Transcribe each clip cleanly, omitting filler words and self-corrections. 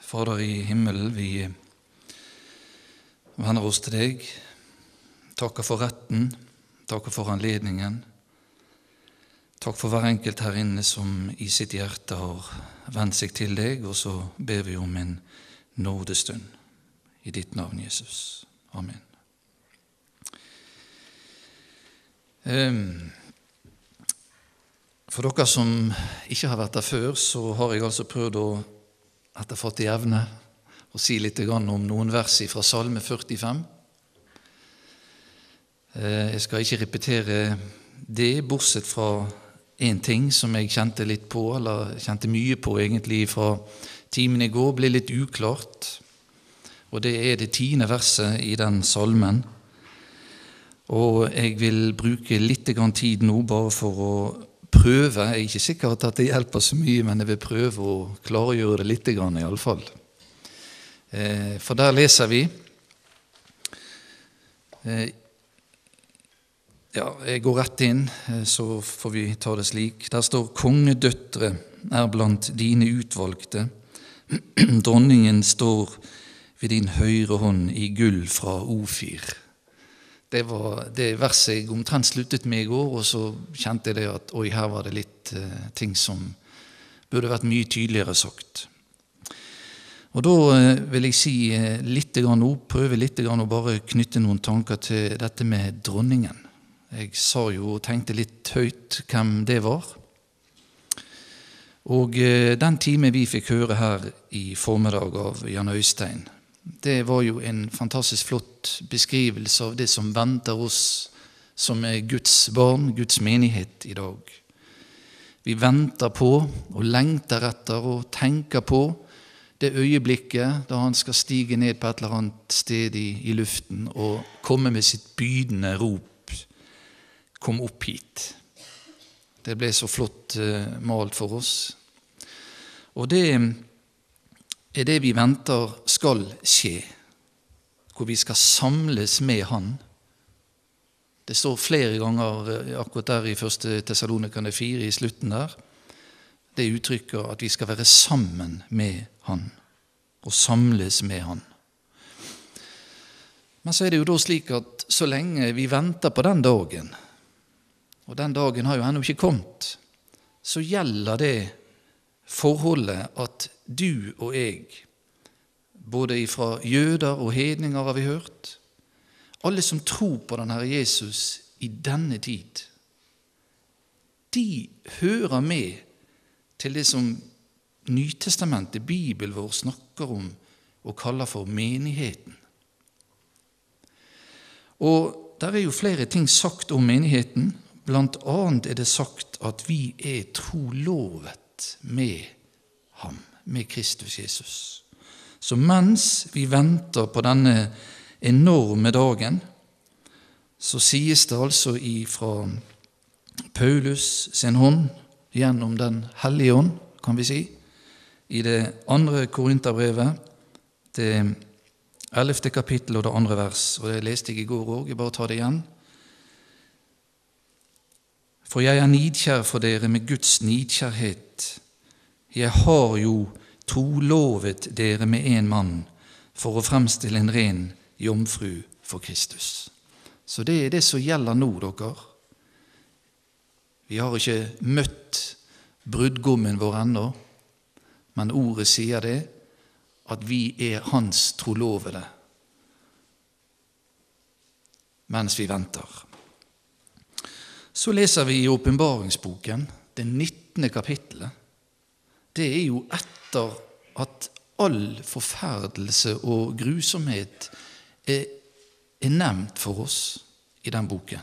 Fader i himmelen, vi vender oss til deg, takker for retten, takker for anledningen, takk for hver enkelt her inne som i sitt hjerte har vendt seg til deg, og så ber vi om en nådestund i ditt navn, Jesus. Amen. For dere som ikke har vært der før, så har jeg altså prøvd at jeg fått i evne å si litt om noen vers fra Salme 45. Jeg skal ikke repetere det, bortsett fra en ting som jeg kjente litt på, eller kjente mye på egentlig fra timen i går, ble litt uklart. Og det er det 10. verset i den salmen. Og jeg vil bruke litt tid nå bare for å prøve. Jeg er ikke sikker at det hjelper så mye, men jeg vil prøve å klargjøre det litt i alle fall. For der leser vi, jeg går rett inn, så får vi ta det slik. Der står: kongedøtre er blant dine utvalgte, dronningen står ved din høyre hånd i gull fra Ofir. Det var det verset jeg omtrent sluttet med i går, og så kjente jeg det at her var det litt ting som burde vært mye tydeligere sagt. Og da vil jeg si prøve litt å bare knytte noen tanker til dette med dronningen. Jeg sa jo og tenkte litt høyt hvem det var. Og den time vi fikk høre her i formiddag av Jan Øystein, det var jo en fantastisk flott beskrivelse av det som venter oss som er Guds barn, Guds menighet i dag. Vi venter på og lengter etter og tenker på det øyeblikket da han skal stige ned på et eller annet sted i luften og komme med sitt bydende rop: kom opp hit. Det ble så flott malt for oss. Og det er det vi venter skal skje, hvor vi skal samles med han. Det står flere ganger akkurat der i 1. Thessalonikerne 4 i slutten der. Det uttrykker at vi skal være sammen med han, og samles med han. Men så er det jo da slik at så lenge vi venter på den dagen, og den dagen har jo ennå ikke kommet, så gjelder det forholdet at du og jeg, både fra jøder og hedninger har vi hørt, alle som tror på den Herre Jesus i denne tid, de hører med til det som Nytestamentet, Bibelen vår, snakker om og kaller for menigheten. Og der er jo flere ting sagt om menigheten. Blant annet er det sagt at vi er trolovet med ham, med Kristus Jesus. Så mens vi venter på denne enorme dagen, så sies det altså fra Paulus sin hånd, gjennom den hellige ånd, kan vi si, i det 2. Korinterbrevet, det 11. kapittel og det 2. vers, og det leste jeg i går også, jeg bare tar det igjen. For jeg er nidkjær for dere med Guds nidkjærhet. Jeg har jo trolovet dere med en mann for å fremstille en ren jomfru for Kristus. Så det er det som gjelder nå, dere. Vi har ikke møtt brudgommen vår ennå, men ordet sier det, at vi er hans trolovede mens vi venter. Så leser vi i åpenbaringsboken, det 19. kapittelet. Det er jo etter at all forferdelse og grusomhet er nevnt for oss i den boken.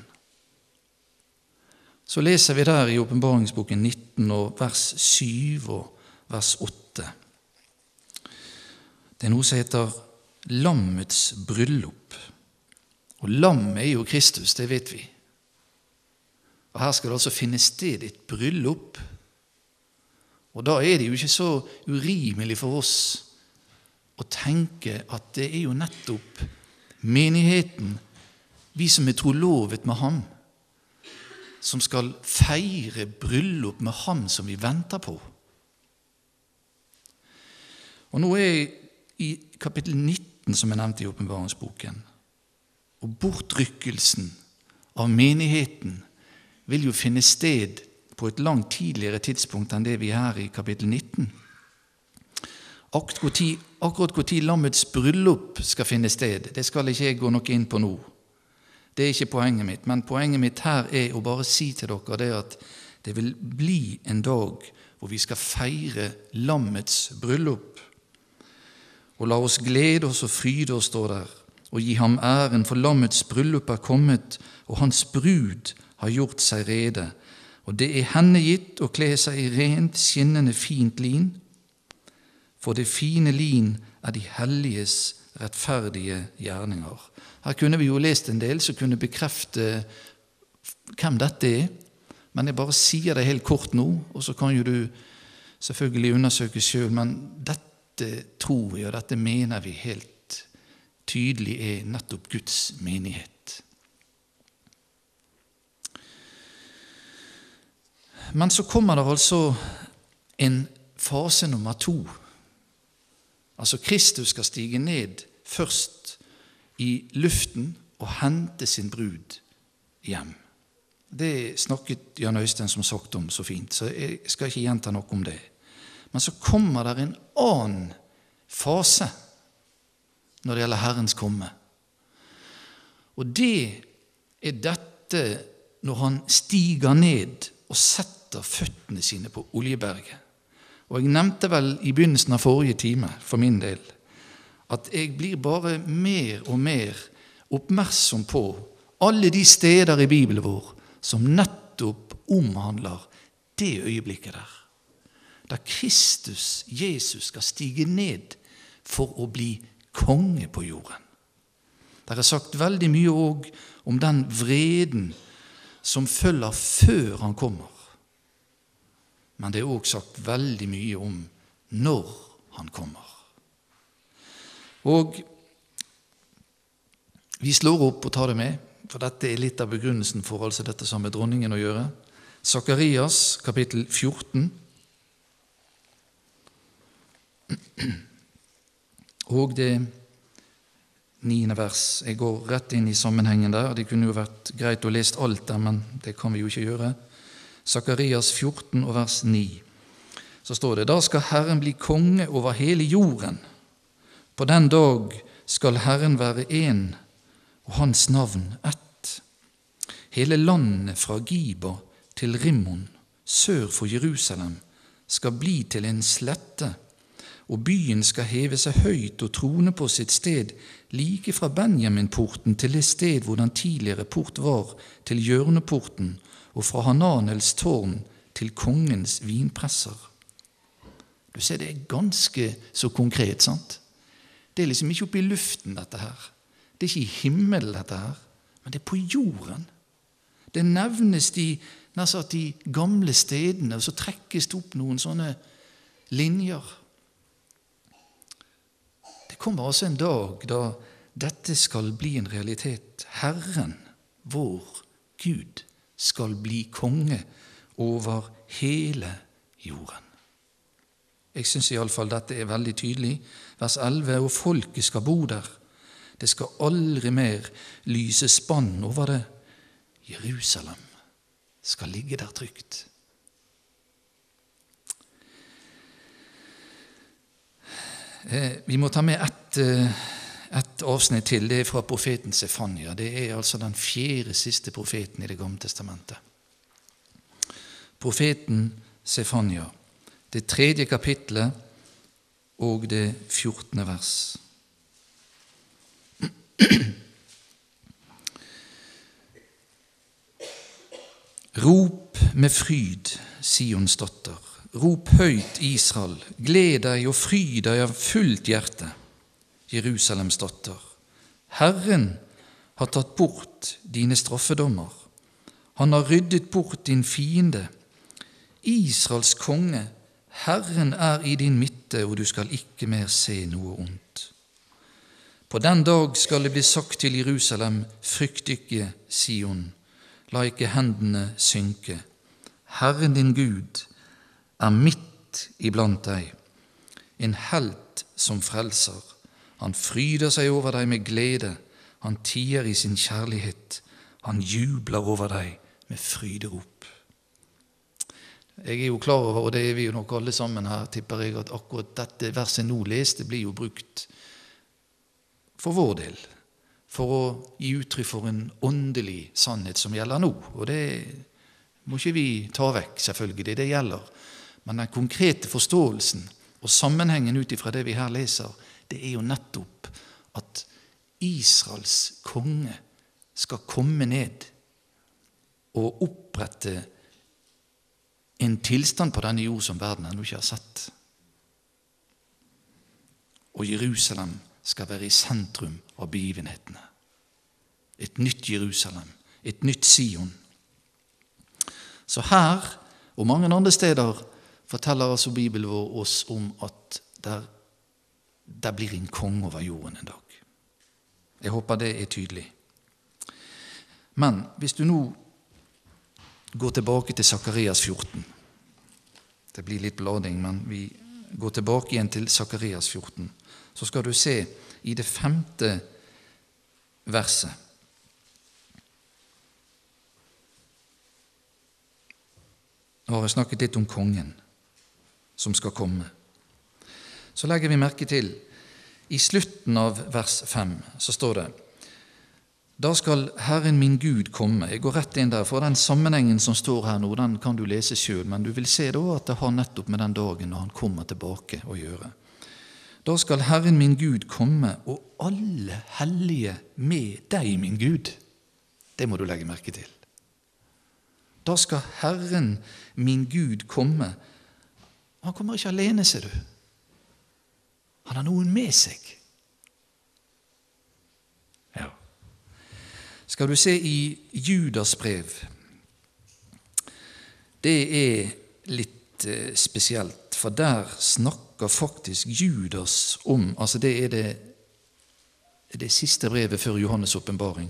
Så leser vi der i åpenbaringsboken 19 og vers 7 og vers 8. Det er noe som heter lammets bryllup. Og lammet er jo Kristus, det vet vi. Og her skal det altså finne sted et bryllup. Og da er det jo ikke så urimelig for oss å tenke at det er jo nettopp menigheten, vi som er trolovet med ham, som skal feire bryllup med ham som vi venter på. Og nå i kapittel 19, som jeg nevnte i åpenbaringsboken, og bortrykkelsen av menigheten vil jo finne sted på et langt tidligere tidspunkt enn det vi er her i kapittel 19. Akkurat hvor tid lammets bryllup skal finne sted, det skal ikke jeg gå nok inn på nå. Det er ikke poenget mitt, men poenget mitt her er å bare si til dere det at det vil bli en dag hvor vi skal feire lammets bryllup. Og la oss glede oss og fryde oss, står der, og gi ham æren, for lammets bryllup er kommet, og hans brud har gjort seg rede. Og det er henne gitt å kle seg i rent, skinnende, fint lin, for det fine lin er de helliges rettferdige gjerninger. Her kunne vi jo lest en del som kunne bekrefte hvem dette er, men jeg bare sier det helt kort nå, og så kan jo du selvfølgelig undersøke selv, men dette tror vi, og dette mener vi helt tydelig er nettopp Guds menighet. Men så kommer det altså en fase nummer 2. Altså Kristus skal stige ned først i luften og hente sin brud hjem. Det snakket Jan Øystein som sagt om så fint, så jeg skal ikke gjenta noe om det. Men så kommer det en annen fase når det gjelder Herrens komme. Og det er dette når han stiger ned og setter føttene sine på Oljeberget. Og jeg nevnte vel i begynnelsen av forrige time, for min del, at jeg blir bare mer og mer oppmerksom på alle de steder i Bibelen vår som nettopp omhandler det øyeblikket der. Da Kristus, Jesus, skal stige ned for å bli konge på jorden. Det er sagt veldig mye også om den vreden som følger før han kommer. Men det er også sagt veldig mye om når han kommer. Og vi slår opp og tar det med, for dette er litt av begrunnelsen for altså dette som med dronningen å gjøre. Sakarias, kapittel 14. Og det 9. vers. Jeg går rett inn i sammenhengen der. Det kunne jo vært greit å lese alt der, men det kan vi jo ikke gjøre. Sakarias 14 og vers 9. Så står det: Da skal Herren bli konge over hele jorden. På den dag skal Herren være en, og hans navn ett. Hele landet fra Giba til Rimmon, sør for Jerusalem, skal bli til en slette, og byen skal heve seg høyt og trone på sitt sted, like fra Benjaminporten til det sted hvor den tidligere port var, til hjørneporten, og fra Hananels tårn til kongens vinpresser. Du ser, det er ganske så konkret, sant? Det er liksom ikke oppe i luften, dette her. Det er ikke i himmelen, dette her, men det er på jorden. Det nevnes de gamle stedene, og så trekkes det opp noen sånne linjer. Det kommer altså en dag da dette skal bli en realitet. Herren, vår Gud, skal bli konge over hele jorden. Jeg synes i alle fall dette er veldig tydelig. Vers 11, og folket skal bo der. Det skal aldri mer lyse spann over det. Jerusalem skal ligge der trygt. Vi må ta med et avsnitt til. Det er fra profeten Sefania. Det er altså den 4. siste profeten i Det gamle testamentet. Profeten Sefania. Det 3. kapitlet og det 14. vers. Rop med fryd, Sions datter. Rop høyt, Israel. Gled deg og fryd deg av fullt hjerte, Jerusalems datter. Herren har tatt bort dine straffedommer. Han har ryddet bort din fiende. Israels konge, Herren er i din midte, og du skal ikke mer se noe ondt. På den dag skal det bli sagt til Jerusalem: frykt ikke, Sion, la ikke hendene synke. Herren din Gud er midt iblant deg. en helt som frelser. Han fryder seg over deg med glede, han tier i sin kjærlighet, han jubler over deg med fryderop. Jeg er jo klar over, og det er vi jo nok alle sammen her, tipper jeg, at akkurat dette verset nå leste blir jo brukt for vår del, for å gi uttrykk for en åndelig sannhet som gjelder nå. Og det må ikke vi ta vekk, selvfølgelig, det gjelder. Men den konkrete forståelsen og sammenhengen ut ifra det vi her leser, det er jo nettopp at Israels konge skal komme ned og opprette en tilstand på denne jord som verden ennå ikke har sett. Og Jerusalem skal være i sentrum av begivenhetene. Et nytt Jerusalem, et nytt Sion. Så her, og mange andre steder, forteller altså Bibelen vår oss om at der blir en konge over jorden en dag. Jeg håper det er tydelig. Men hvis du nå går tilbake til Sakarias 14, det blir litt blading, men vi går tilbake igjen til Sakarias 14, så skal du se i det 5. verset. Nå har jeg snakket litt om kongen som skal komme. Så legger vi merke til, i slutten av vers 5, så står det: Da skal Herren min Gud komme. Jeg går rett inn der, for den sammenhengen som står her nå, den kan du lese selv, men du vil se da at det har nettopp med den dagen når han kommer tilbake å gjøre. Da skal Herren min Gud komme, og alle hellige med deg, min Gud. Det må du legge merke til. Da skal Herren min Gud komme. Han kommer ikke alene, ser du. Han har noen med seg. Ja. Skal du se i Judas brev. Det er litt spesielt, for der snakker faktisk Judas om, altså det er det siste brevet før Johannes åpenbaring.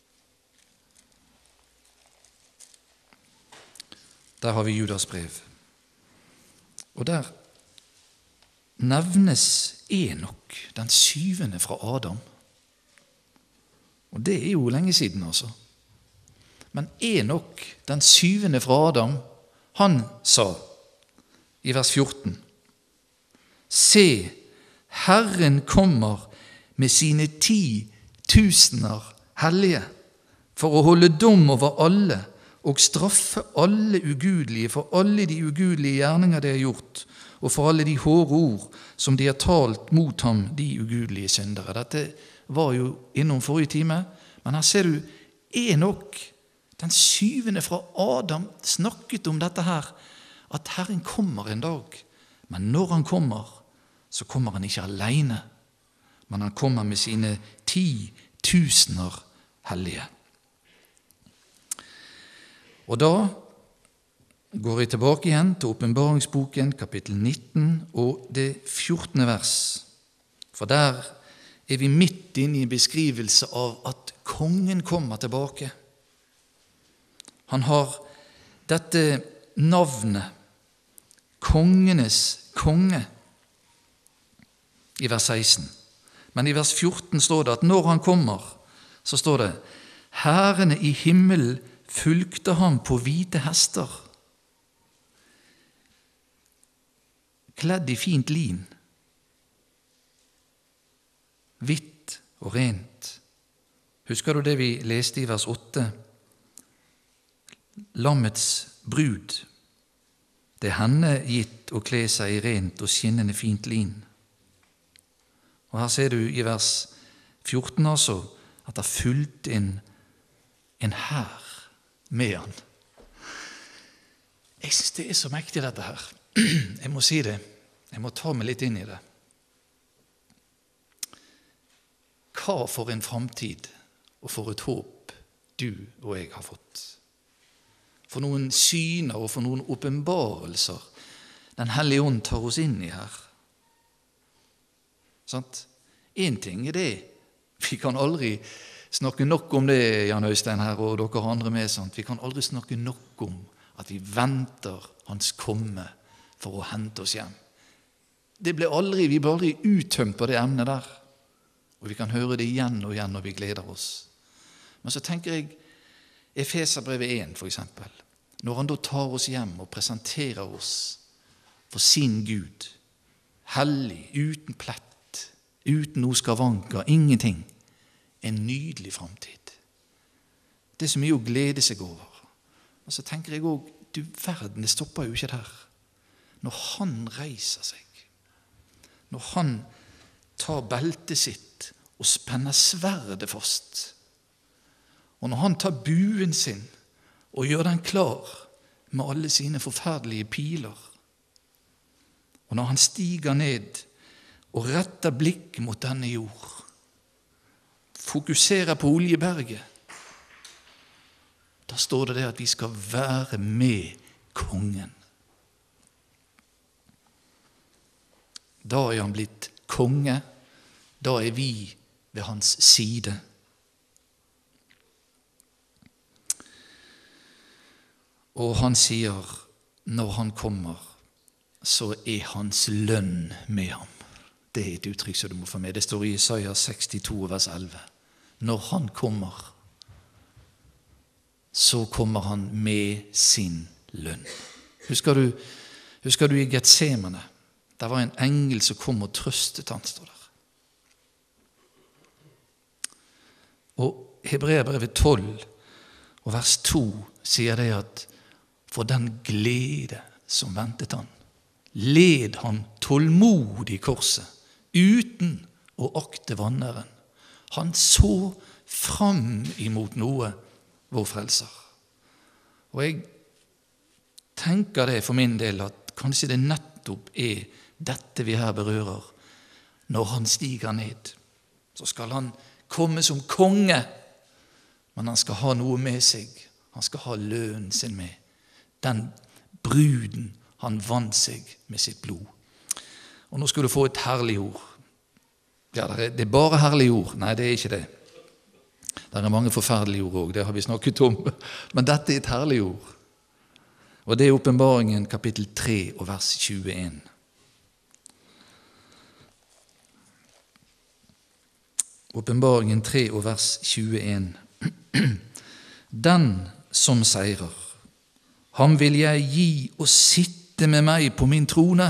Der har vi Judas brev. Og der nevnes Enok, den 7. fra Adam. Og det er jo lenge siden, altså. Men Enok, den 7. fra Adam, han sa i vers 14: Se, Herren kommer med sine 10 000 hellige for å holde dom over alle og straffe alle ugudelige for alle de ugudelige gjerninger de har gjort, og for alle de hårde ord som de har talt mot ham, de ugudelige syndere. Dette var jo innom forrige time, men her ser du Enok, den 7. fra Adam, snakket om dette her, at Herren kommer en dag. Men når han kommer, så kommer han ikke alene, men han kommer med sine 10 000 hellige. Og da går jeg tilbake igjen til Åpenbaringsboken, kapittel 19 og det 14. vers. For der er vi midt inne i en beskrivelse av at kongen kommer tilbake. Han har dette navnet, kongenes konge, i vers 16. Men i vers 14 står det at når han kommer, så står det: Hærene i himmelen fulgte ham på hvite hester, kledd i fint lin, hvitt og rent. Husker du det vi leste i vers 8? Lammets brud, det er henne gitt å kle seg i rent og skinnende fint lin. Og her ser du i vers 14 altså, at det fulgte en hær med han. Jeg synes det er så mektig dette her. Jeg må si det. Jeg må ta meg litt inn i det. Hva for en framtid og for et håp du og jeg har fått. For noen syner og for noen åpenbarelser Den hellige ånd tar oss inn i her. Sant? En ting er det. Vi kan aldri snakke nok om det, Jan Øystein her, og dere andre med. Sant? Vi kan aldri snakke nok om at vi venter hans komme for å hente oss hjem. vi blir aldri uttømt på det emnet der. Og vi kan høre det igjen og igjen når vi gleder oss. Men så tenker jeg Efeserbrevet 1 for eksempel. Når han da tar oss hjem og presenterer oss for sin Gud, hellig, uten plett, uten noe skavanker, ingenting. En nydelig fremtid. Det er så mye å glede seg over. Og så tenker jeg også, du verden, det stopper jo ikke der. Når han reiser seg, når han tar beltet sitt og spenner sverdet fast, og når han tar buen sin og gjør den klar med alle sine forferdelige piler, og når han stiger ned og retter blikk mot denne jord, fokuserer på Oljeberget, da står det at vi skal være med kongen. Da er han blitt konge, da er vi ved hans side. Og han sier, når han kommer, så er hans lønn med ham. Det er et uttrykk som du må få med. Det står i Jesaja 62, vers 11. Når han kommer, så kommer han med sin lønn. Husker du i Getsemane? Det var en engel som kom og trøstet han, står der. Og Hebreerbrevet 12 og vers 2 sier det at for den glede som ventet han, led han tålmodig korset, uten å akte vanæren. Han så fram imot noe, vår frelser. Og jeg tenker det for min del at kanskje det nettopp er dette vi her berører. Når han stiger ned, så skal han komme som konge, men han skal ha noe med seg. Han skal ha lønnen sin med. Den bruden han vant seg med sitt blod. Og nå skal du få et herlig ord. Ja, det er bare herlig ord. Nei, det er ikke det. Det er mange forferdelige ord også, det har vi snakket om. Men dette er et herlig ord. Og det er Åpenbaringen kapittel 3 og vers 21. Åpenbaringen 3 og vers 21. Den som seirer, ham vil jeg gi å sitte med meg på min trone,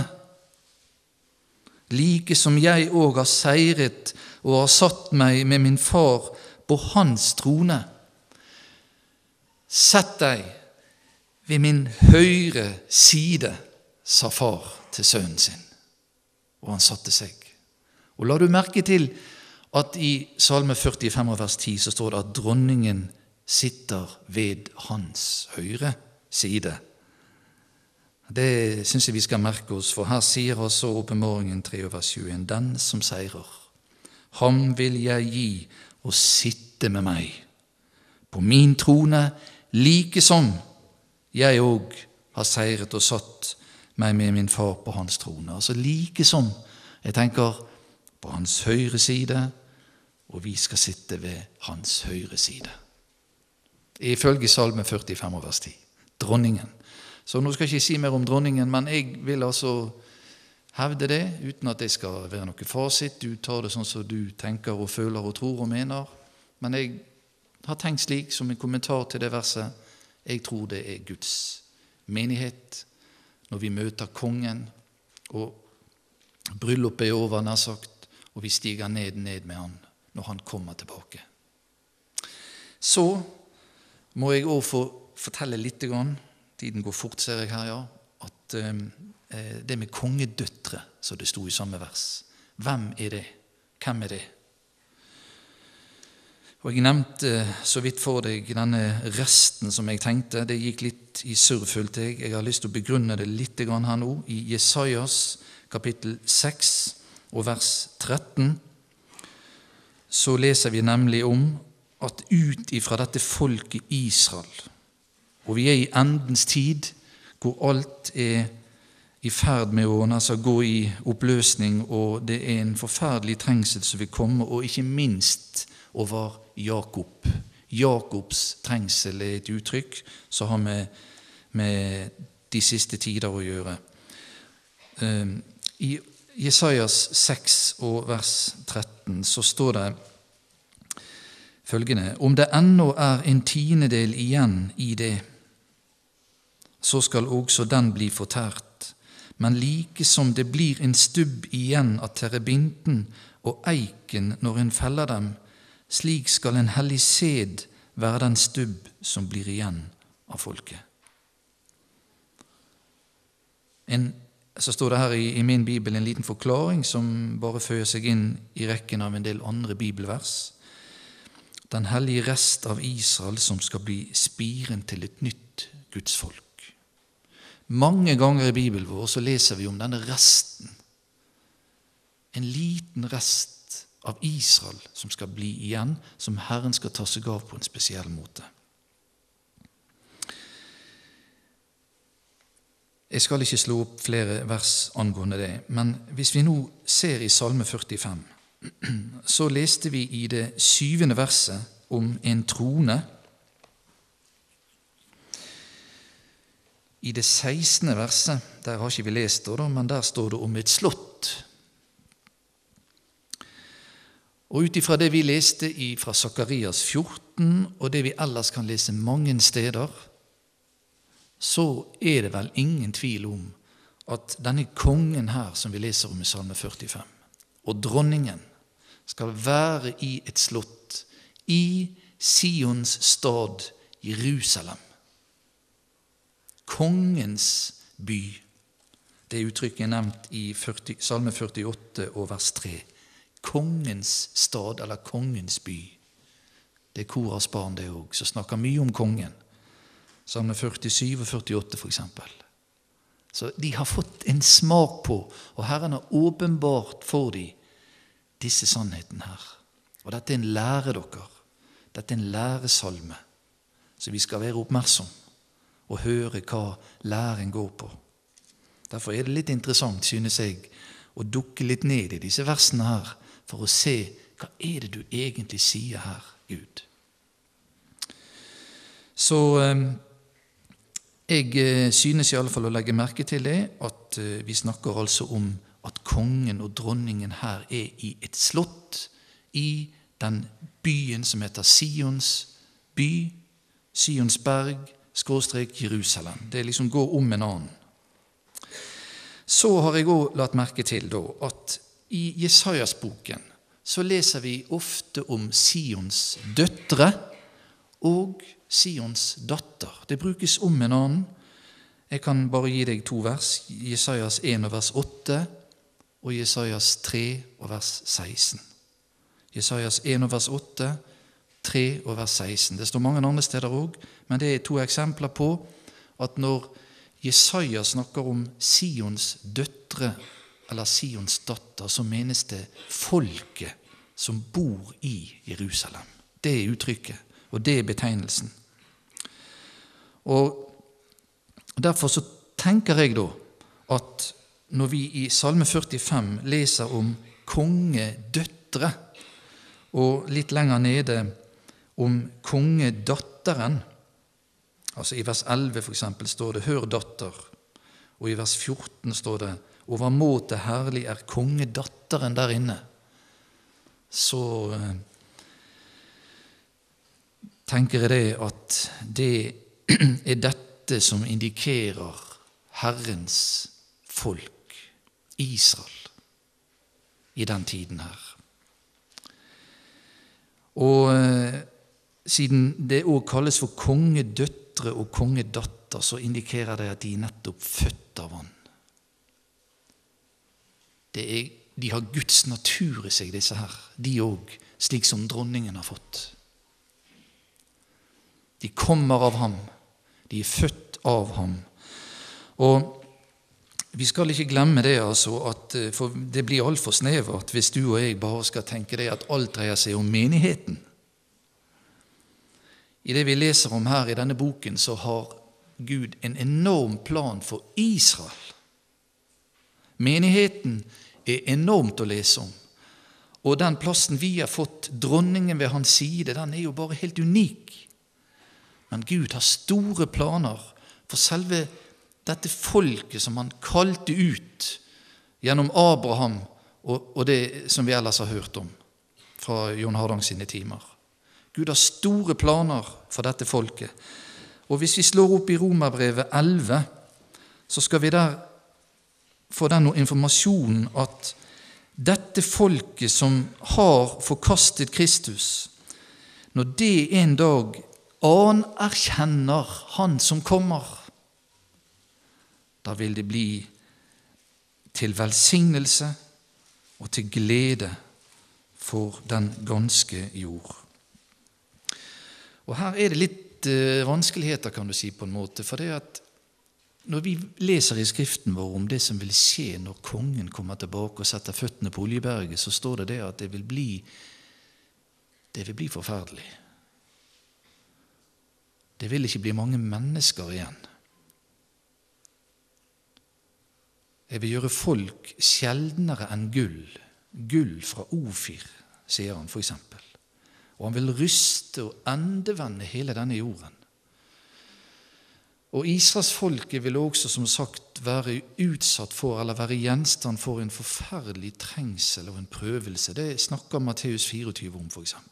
like som jeg også har seiret og har satt meg med min far på hans trone. Sett deg ved min høyre side, sa far til sønnen sin. Og han satte seg. Og la du merke til at i Salme 45 vers 10 så står det at dronningen sitter ved hans høyre side. Det synes jeg vi skal merke oss, for her sier altså Åpenbaringen 3 vers 21, den som seirer, ham vil jeg gi å sitte med meg på min trone, like som jeg også har seiret og satt meg med min far på hans trone. Altså like som, jeg tenker, på hans høyre side, og vi skal sitte ved hans høyre side. Ifølge Salme 45 vers 10. Dronningen. Så nå skal jeg ikke si mer om dronningen, men jeg vil altså hevde det, uten at det skal være noe fasit. Du tar det sånn som du tenker og føler og tror og mener. Men jeg har tenkt slik, som en kommentar til det verset, jeg tror det er Guds menighet, når vi møter kongen, og bryllupet er over, nær sagt, og vi stiger ned med han, når han kommer tilbake. Så må jeg også få fortelle litt, tiden går fort, ser jeg her, ja, at det med kongedøtre, så det sto i samme vers. Hvem er det? Hvem er det? Og jeg nevnte så vidt for deg denne resten som jeg tenkte. Det gikk litt i surr, følte jeg. Jeg har lyst til å begrunne det litt her nå. I Jesajas kapittel 6 og vers 13 så leser vi nemlig om at ut ifra dette folket Israel, og vi er i endens tid, hvor alt er i ferd med å gå i oppløsning, og det er en forferdelig trengsel som vil komme, og ikke minst over Jakob. Jakobs trengsel er et uttrykk som har med de siste tider å gjøre. I Jesajas 6 og vers 13 så står det følgende: om det ennå en tiendedel igjen i det, så skal også den bli fortært. Men like som det blir en stubb igjen av terebinten og eiken når en feller dem, slik skal en hellig sed være den stubb som blir igjen av folket. Så står det her i min bibel en liten forklaring som bare føyer seg inn i rekken av en del andre bibelvers. Den hellige rest av Israel som skal bli spiren til et nytt Guds folk. Mange ganger i Bibelen vår så leser vi om denne resten. En liten rest av Israel som skal bli igjen, som Herren skal ta seg av på en spesiell måte. Jeg skal ikke slå opp flere vers angående det, men hvis vi nå ser i Salme 45, så leste vi i det 7. verset om en trone. I det 16. verset, der har ikke vi lest det, men der står det om et slott. Og utifra det vi leste fra Sakarias 14, og det vi ellers kan lese mange steder, så det vel ingen tvil om at denne kongen her, som vi leser om i Salme 45, og dronningen, skal være i et slott i Sions stad Jerusalem. Kongens by. Det uttrykket nevnt i Salme 48 og vers 3. Kongens stad, eller kongens by. Det Koras barn det også, som snakker mye om kongen. Salme 47 og 48 for eksempel. Så de har fått en smak på, og Herren har åpenbart for dem disse sannheten her. Og dette en lære dere. Dette en læresalme. Så vi skal være oppmerksom og høre hva læren går på. Derfor det litt interessant, synes jeg, å dukke litt ned i disse versene her, for å se hva det du egentlig sier her, Gud. Så jeg synes i alle fall å legge merke til det, at vi snakker altså om at kongen og dronningen her i et slott, i den byen som heter Sions by, Sions berg, / Jerusalem. Det liksom går om en annen. Så har jeg også lagt merke til da, at i Jesajas-boken så leser vi ofte om Sions døtre og Sions datter. Det brukes om en annen. Jeg kan bare gi deg 2 vers. Jesajas 1 og vers 8 og Jesajas 3 og vers 16. Jesajas 1 og vers 8, 3 og vers 16. Det står mange andre steder også, men det 2 eksempler på at når Jesaja snakker om Sions døtre eller Sions datter, så menes det folket som bor i Jerusalem. Det uttrykket, og det betegnelsen. Og derfor så tenker jeg da at når vi i Salme 45 leser om kongedøtre, og litt lenger nede om kongedatteren, altså i vers 11 for eksempel står det «Hør datter», og i vers 14 står det «Overmåte herlig kongedatteren der inne», så tenker jeg det at det dette som indikerer Herrens folk, Israel, i den tiden her. Og siden det også kalles for kongedøtre og kongedatter, så indikerer det at de nettopp født av han. De har Guds natur i seg, disse her. De også, slik som dronningen har fått. De kommer av ham. De født av ham. Og vi skal ikke glemme det, altså, at for det blir alt for snevert hvis du og jeg bare skal tenke det at alt dreier seg om menigheten. I det vi leser om her i denne boken, så har Gud en enorm plan for Israel. Menigheten enormt å lese om. Og den plassen vi har fått, dronningen ved hans side, den jo bare helt unik. Men Gud har store planer for selve dette folket som han kalte ut gjennom Abraham og det som vi ellers har hørt om fra John Hardang sine timer. Gud har store planer for dette folket. Og hvis vi slår opp i Romerbrevet 11, så skal vi der få den informasjonen at dette folket som har forkastet Kristus, når det en dag anerkjenner han som kommer, da vil det bli til velsignelse og til glede for den ganske jord. Og her er det litt vanskeligheter, kan du si, på en måte, for det at når vi leser i Skriften vår om det som vil skje når kongen kommer tilbake og setter føttene på Oljeberget, så står det at det vil bli forferdelig. Det vil ikke bli mange mennesker igjen. Jeg vil gjøre folk sjeldnere enn gull. Gull fra Ofir, sier han for eksempel. Og han vil ryste og endevende hele denne jorden. Og Israels folket vil også, som sagt, være utsatt for, eller være gjenstand for en forferdelig trengsel og en prøvelse. Det snakker Matteus 24 om, for eksempel.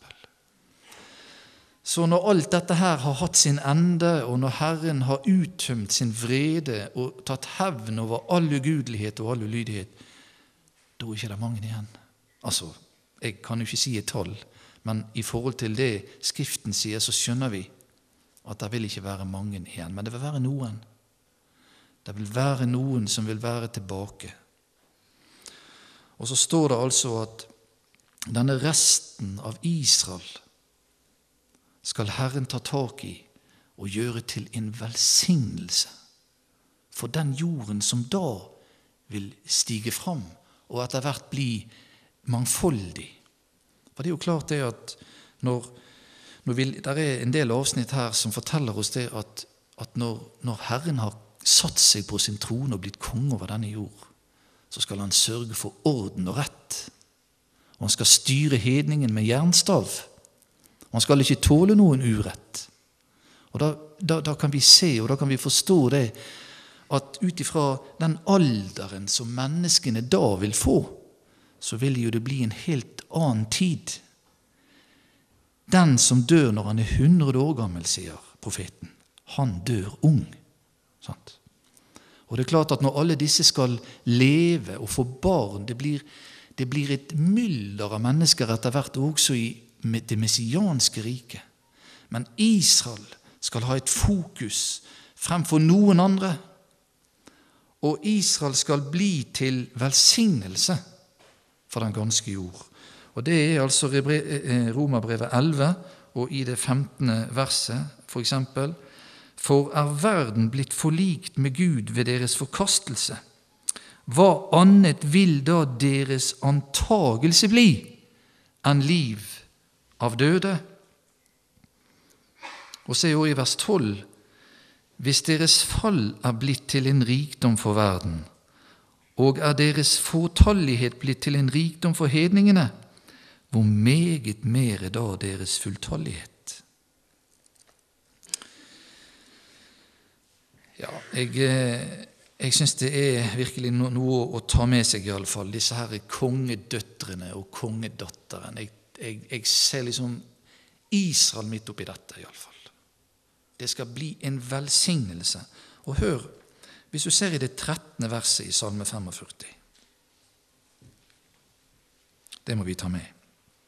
Så når alt dette her har hatt sin ende, og når Herren har uttømt sin vrede og tatt hevn over all ugudelighet og all ulydighet, da er ikke det mange igjen. Altså, jeg kan jo ikke si et tall, men i forhold til det Skriften sier, så skjønner vi at det vil ikke være mange igjen, men det vil være noen. Det vil være noen som vil være tilbake. Og så står det altså at denne resten av Israel skal Herren ta tak i og gjøre til en velsignelse for den jorden som da vil stige fram og etter hvert bli mangfoldig. For det er jo klart det at der er en del avsnitt her som forteller oss det at når Herren har satt seg på sin trone og blitt konge over denne jord, så skal han sørge for orden og rett. Og han skal styre hedningen med jernstav. Han skal ikke tåle noen urett. Og da kan vi se, og da kan vi forstå det, at ut ifra den alderen som menneskene da vil få, så vil jo det bli en helt annen tid. Den som dør når han er 100 år gammel, sier profeten, han dør ung. Sant? Og det er klart at når alle disse skal leve og få barn, det blir et mylder av mennesker etter hvert også i det messianske riket. Men Israel skal ha et fokus fremfor noen andre. Og Israel skal bli til velsignelse for den ganske jord. Og det er altså Romerbrevet 11, og i det 15. verset, for eksempel, for er verden blitt forlikt med Gud ved deres forkastelse? Hva annet vil da deres antagelse bli enn liv av døde? Og se jo i vers 12, hvis deres fall er blitt til en rikdom for verden, og er deres fåtallighet blitt til en rikdom for hedningene, hvor meget mer er da deres fulltallighet? Ja, jeg synes det er virkelig noe å ta med seg i alle fall, disse her kongedøtrene og kongedatteren. Jeg ser liksom Israel midt oppi dette i alle fall. Det skal bli en velsignelse. Og hør, hvis du ser i det 13. verset i Salme 45, det må vi ta med.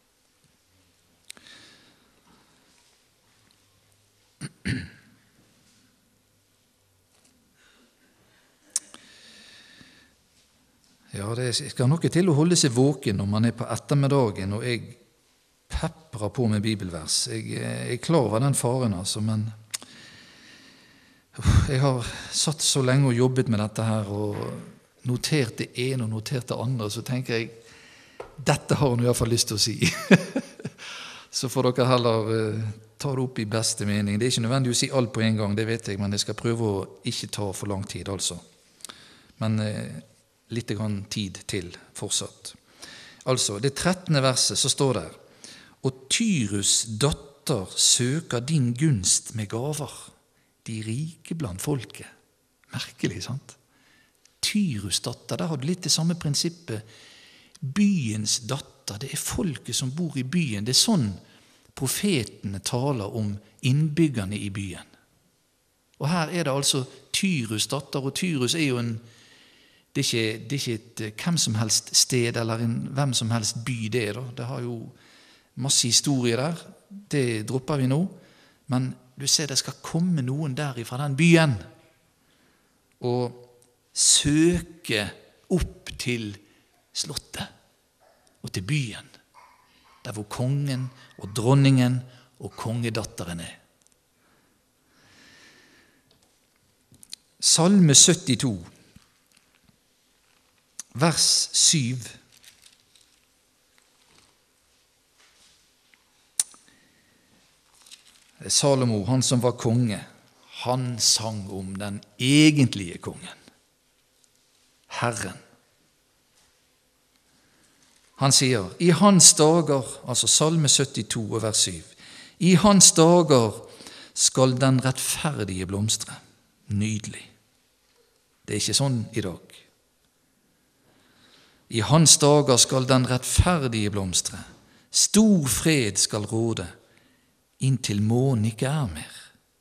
Ja, det skal noe til å holde seg våken når man er på ettermiddagen, og jeg peprer på med bibelvers. Jeg er klar over den faren, altså, men jeg har satt så lenge og jobbet med dette her, og notert det ene og notert det andre, så tenker jeg, dette har hun i hvert fall lyst til å si. Så får dere heller ta det opp i beste mening. Det er ikke nødvendig å si alt på en gang, det vet jeg, men jeg skal prøve å ikke ta for lang tid, altså. Men litt grann tid til fortsatt. Altså, det 13. verset så står det, og Tyrus datter søker din gunst med gaver, de rike blant folket. Merkelig, sant? Tyrus datter, der har du litt det samme prinsippet. Byens datter, det er folket som bor i byen. Det er sånn profetene taler om innbyggerne i byen. Og her er det altså Tyrus datter, og Tyrus er jo det er ikke et hvem som helst sted, eller hvem som helst by det da. Det har jo masse historie der, det dropper vi nå. Men du ser, det skal komme noen der fra den byen, og søke opp til slottet, og til byen, der hvor kongen og dronningen og kongedatteren er. Salme 72, vers 7. Salomo, han som var konge, han sang om den egentlige kongen, Herren. Han sier, i hans dager, altså Salme 72 og vers 7, i hans dager skal den rettferdige blomstre. Nydelig. Det er ikke sånn i dag. I hans dager skal den rettferdige blomstre. Stor fred skal råde, inntil månen ikke er mer.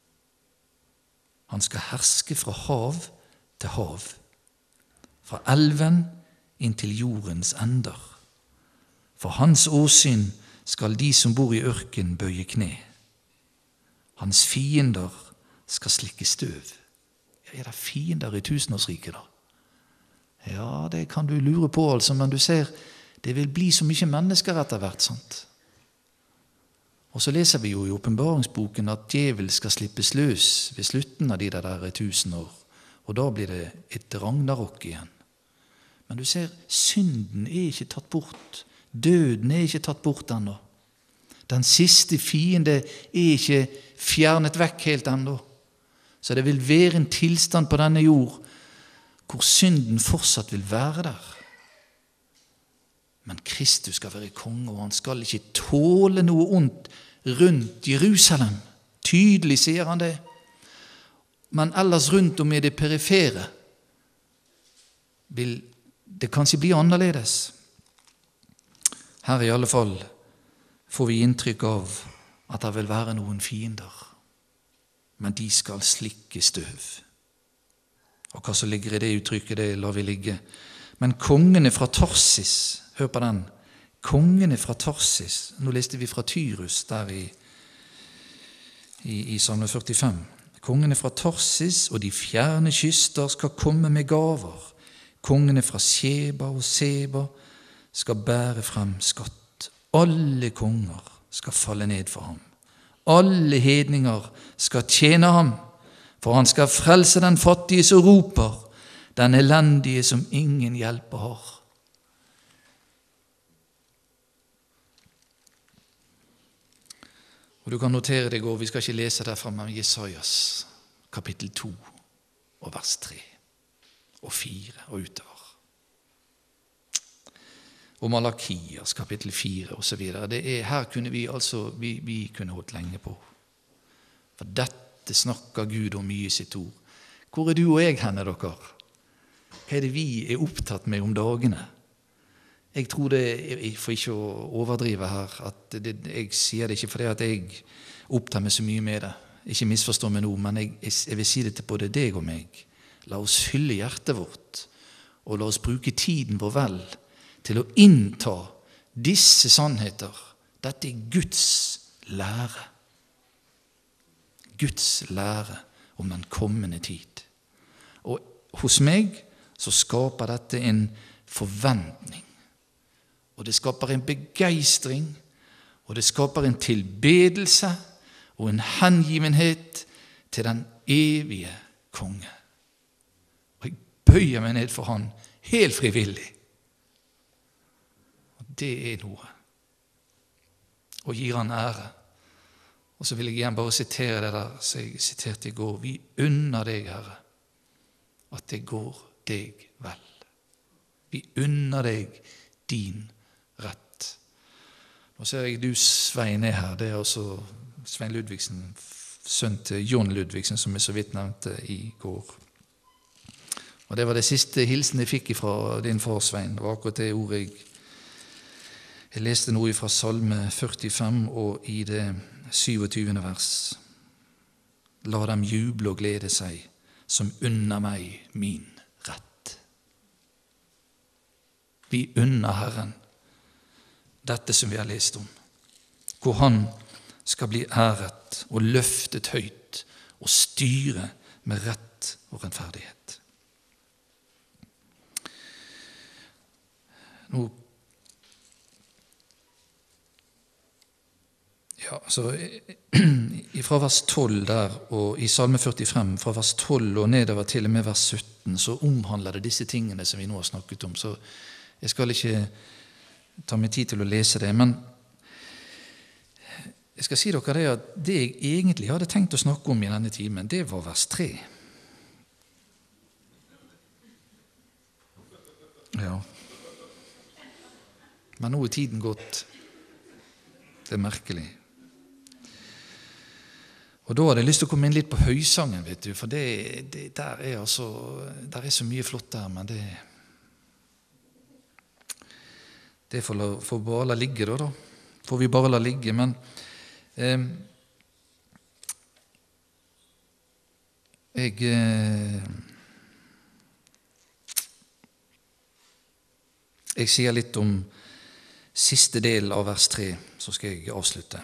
Han skal herske fra hav til hav, fra elven inntil jordens ender. For hans åsyn skal de som bor i ørken bøye kne. Hans fiender skal slikke støv. Ja, er det fiender i tusenårsriket da? Ja, det kan du lure på altså, men du ser, det vil bli så mye mennesker etter hvert, sant? Og så leser vi jo i åpenbaringsboken at djevel skal slippes løs ved slutten av de der 1000 år, og da blir det et ragnarok igjen. Men du ser, synden er ikke tatt bort, døden er ikke tatt bort ennå. Den siste fiende er ikke fjernet vekk helt ennå. Så det vil være en tilstand på denne jord hvor synden fortsatt vil være der. Men Kristus skal være konge, og han skal ikke tåle noe ondt rundt Jerusalem. Tydelig sier han det. Men ellers rundt om i det perifere vil det kanskje bli annerledes. Her i alle fall får vi inntrykk av at det vil være noen fiender, men de skal slikke støv. Og hva som ligger i det uttrykket, det lar vi ligge. Men kongene fra Tarsis, hør på den, kongene fra Tarsis, nå leste vi fra Tyrus der i Salme 45. Kongene fra Tarsis og de fjerne kyster skal komme med gaver. Kongene fra Sheba og Seba skal bære frem skatt. Alle konger skal falle ned for ham. Alle hedninger skal tjene ham, for han skal frelse den fattige som roper, den elendige som ingen hjelper har. Og du kan notere det i går, vi skal ikke lese derfra, men Jesajas kapittel 2 og vers 3 og 4 og utover. Og Malakias kapittel 4 og så videre. Her kunne vi kunne holdt lenge på. For dette snakker Gud om mye i sitt ord. Hvor er du og jeg henne, dere? Hva er det vi er opptatt med om dagene? Jeg tror det, for ikke å overdrive her, at jeg sier det ikke fordi at jeg opptar meg så mye med det. Ikke misforstå meg nå, men jeg vil si det til både deg og meg. La oss fylle hjertet vårt, og la oss bruke tiden vår vel til å innta disse sannheter. Dette er Guds lære. Guds lære om den kommende tid. Og hos meg så skaper dette en forventning. Og det skaper en begeistring, og det skaper en tilbedelse og en hengivenhet til den evige konge. Og jeg bøyer meg ned for han helt frivillig. Og det er noe. Og gir han ære. Og så vil jeg igjen bare sitere det der som jeg siterte i går. Vi unner deg, Herre, at det går deg vel. Vi unner deg din rett. Nå ser jeg du, Svein, er her. Det er altså Svein Ludvigsen, sønn til John Ludvigsen, som jeg så vidt nevnte i går. Og det var det siste hilsen jeg fikk fra din far, Svein. Det var akkurat det ordet jeg leste noe fra Salme 45 og i det 27. vers. La dem juble og glede seg, som unner meg min rett. Vi unner Herren dette som vi har lest om, hvor han skal bli æret og løftet høyt og styre med rett og rettferdighet. Nå, ja, så fra vers 12 der, og i Salme 45, fra vers 12 og nedover til og med vers 17, så omhandler det disse tingene som vi nå har snakket om. Så jeg skal ikke ta meg tid til å lese det, men jeg skal si dere det at det jeg egentlig hadde tenkt å snakke om i denne timen, det var vers 3. Ja. Men nå er tiden gått. Det er merkelig. Og da hadde jeg lyst til å komme inn litt på høysangen, vet du, for der er så mye flott der, men det får bare la ligge da. Får vi bare la ligge, men jeg sier litt om siste del av vers 3, så skal jeg avslutte.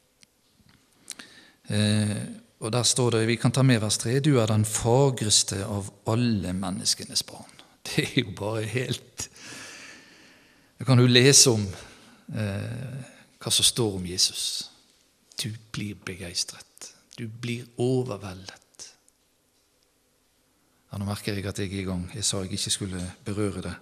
Og der står det, vi kan ta med vers 3, du er den fagreste av alle menneskenes barn. Det er jo bare helt... Da kan du lese om hva som står om Jesus. Du blir begeistret. Du blir overveldet. Ja, nå merker jeg at jeg er i gang. Jeg sa jeg ikke skulle berøre det.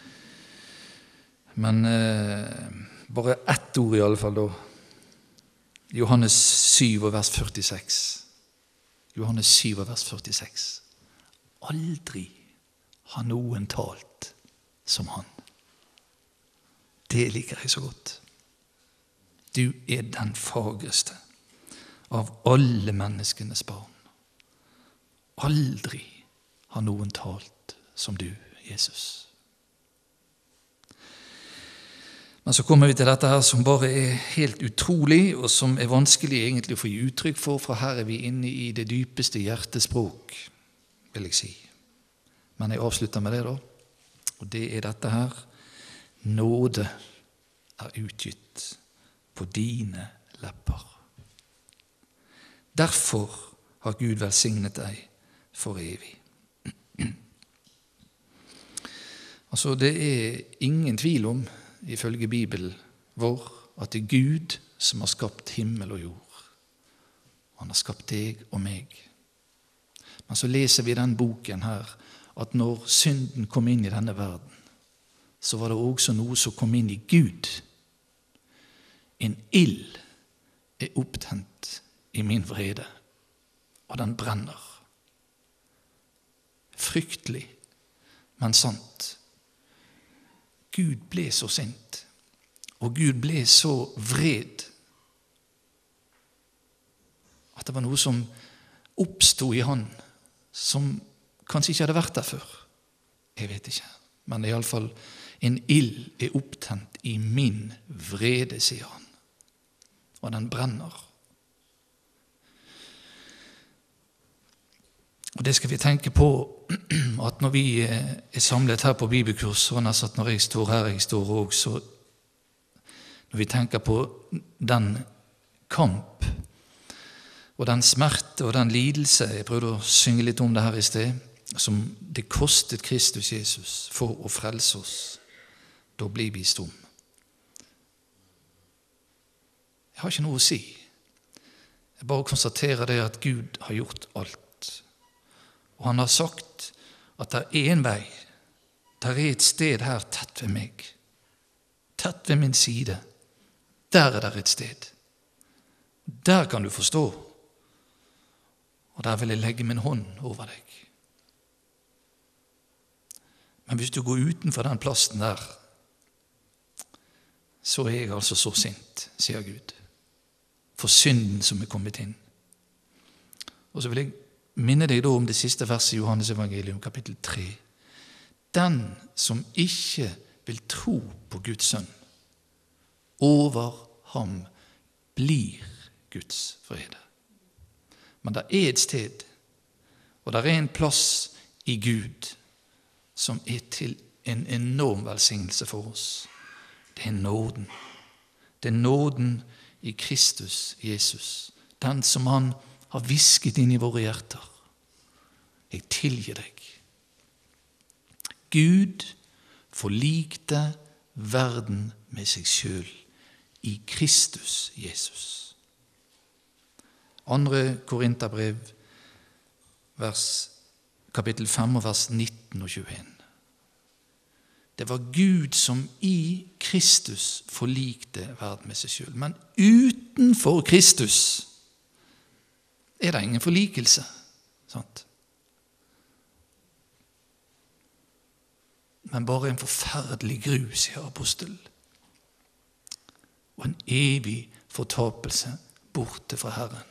Men bare ett ord i alle fall da. Johannes 7 vers 46. Johannes 7 vers 46. Aldri har noen talt som han. Det liker jeg så godt. Du er den fagreste av alle menneskenes barn. Aldri har noen talt som du, Jesus. Men så kommer vi til dette her som bare er helt utrolig, og som er vanskelig egentlig å få gi uttrykk for her er vi inne i det dypeste hjertespråk, vil jeg si. Men jeg avslutter med det da, og det er dette her. Nåde er utgitt på dine lepper. Derfor har Gud velsignet deg for evig. Altså, det er ingen tvil om, ifølge Bibelen vår, at det er Gud som har skapt himmel og jord. Han har skapt deg og meg. Men så leser vi den boken her, at når synden kom inn i denne verden, så var det også noe som kom inn i Gud. En ild er opptent i min vrede, og den brenner. Fryktelig, men sant. Gud ble så sint, og Gud ble så vred, at det var noe som oppstod i han, som kanskje ikke hadde vært der før. Jeg vet ikke, men i alle fall en ild er opptent i min vrede, sier han, og den brenner. Og det skal vi tenke på, at når vi er samlet her på bibelkurs, sånn at når jeg står her, jeg står også, når vi tenker på den kamp, og den smerte og den lidelse, jeg prøvde å synge litt om det her i sted, som det kostet Kristus Jesus for å frelse oss, da blir vi stum. Jeg har ikke noe å si. Jeg bare konstaterer det at Gud har gjort alt. Og han har sagt at det er en vei. Det er et sted her tett ved meg. Tett ved min side. Der er det et sted. Der kan du forstå. Og der vil jeg legge min hånd over deg. Men hvis du går utenfor den plassen der, så er jeg altså så sint, sier Gud, for synden som er kommet inn. Og så vil jeg minne deg da om det siste verset i Johannes evangelium, kapittel 3, den som ikke vil tro på Guds sønn, over ham blir Guds vrede. Men det er et sted, og det er en plass i Gud som er til en enorm velsignelse for oss. Det er nåden. Det er nåden i Kristus Jesus, den som han har visket inn i våre hjerter. Jeg tilgir deg. Gud forlikte verden med seg selv i Kristus Jesus. 2. Korinterbrev, kapittel 5, vers 19 og 21. Det var Gud som i Kristus forlikte verden med seg selv. Men utenfor Kristus er det ingen forlikelse. Sant? Men bare en forferdelig gru, sier apostelen. Og en evig fortapelse borte fra Herren.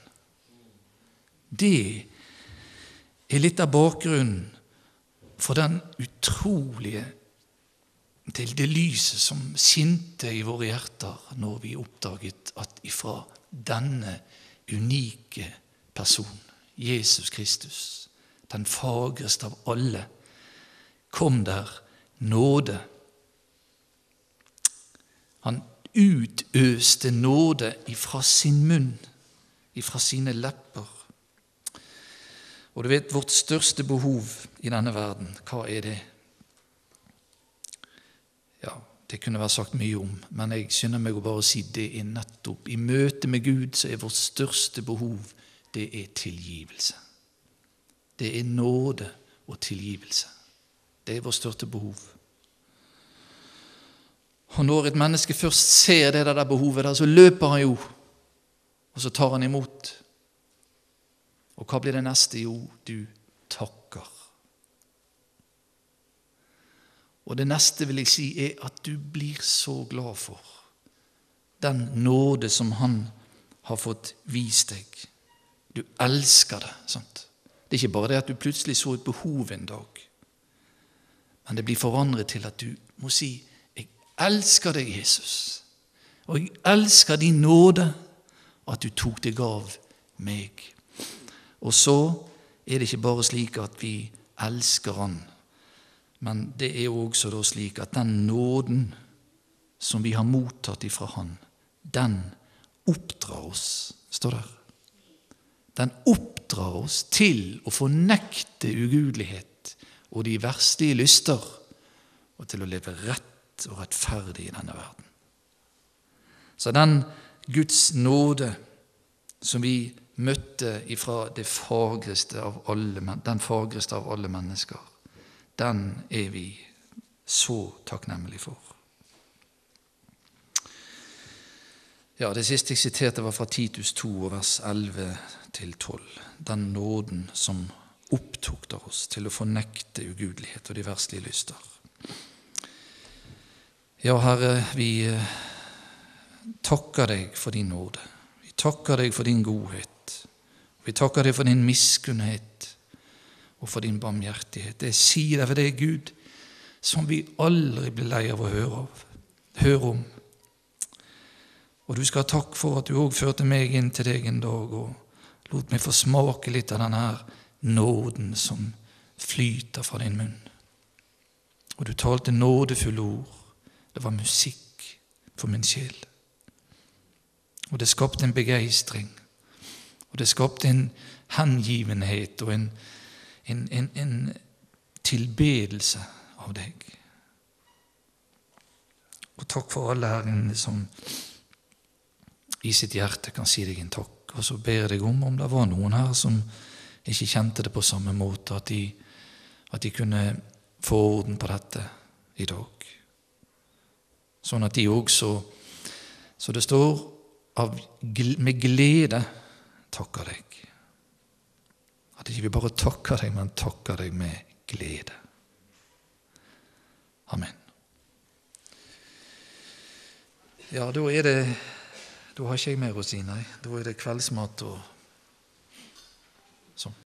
Det er litt av bakgrunnen for den utrolige til det lyset som skinte i våre hjerter når vi oppdaget at ifra denne unike person, Jesus Kristus, den fagreste av alle, kom der nåde. Han utøste nåde ifra sin munn, ifra sine lepper. Og du vet, vårt største behov i denne verden, hva er det? Ja, det kunne vært sagt mye om, men jeg skynder meg å bare si det er nettopp. I møte med Gud så er vårt største behov, det er tilgivelse. Det er nåde og tilgivelse. Det er vårt største behov. Og når et menneske først ser det der behovet der, så løper han jo, og så tar han imot. Og hva blir det neste? Jo, du takker. Og det neste vil jeg si er at du blir så glad for den nåde som han har fått vist deg. Du elsker det, sant? Det er ikke bare det at du plutselig så et behov en dag, men det blir forandret til at du må si, jeg elsker deg, Jesus, og jeg elsker din nåde, at du tok deg av meg. Og så er det ikke bare slik at vi elsker han, men det er jo også da slik at den nåden som vi har mottatt ifra han, den oppdrar oss, står der. Den oppdrar oss til å fornekte ugudelighet og de verstelige lyster, og til å leve rett og rettferdig i denne verden. Så den Guds nåde som vi møtte ifra den fagreste av alle mennesker, den er vi så takknemlige for. Ja, det siste jeg siterte var fra Titus 2, vers 11-12. Den nåden som opptukter oss til å fornekte ugudelighet og de verdslige lyster. Ja, Herre, vi takker deg for din nåde. Vi takker deg for din godhet. Vi takker deg for din miskunnhet og for din barmhjertighet. Det sier deg for det, Gud, som vi aldri blir lei av å høre om. Og du skal ha takk for at du også førte meg inn til deg en dag og lot meg få smake litt av denne her nåden som flyter fra din munn. Og du talte nådefulle ord. Det var musikk for min sjel. Og det skapte en begeistring. Og det skapte en hengivenhet og en tilbedelse av deg. Og takk for alle her inne som i sitt hjerte kan si deg en takk. Og så ber jeg deg om det var noen her som ikke kjente det på samme måte, at de kunne få orden på dette i dag. Sånn at de også, så det står, med glede takker deg. At ikke vi bare takker deg, men takker deg med glede. Amen. Ja, da har ikke jeg mer å si, nei. Da er det kveldsmat og sånn.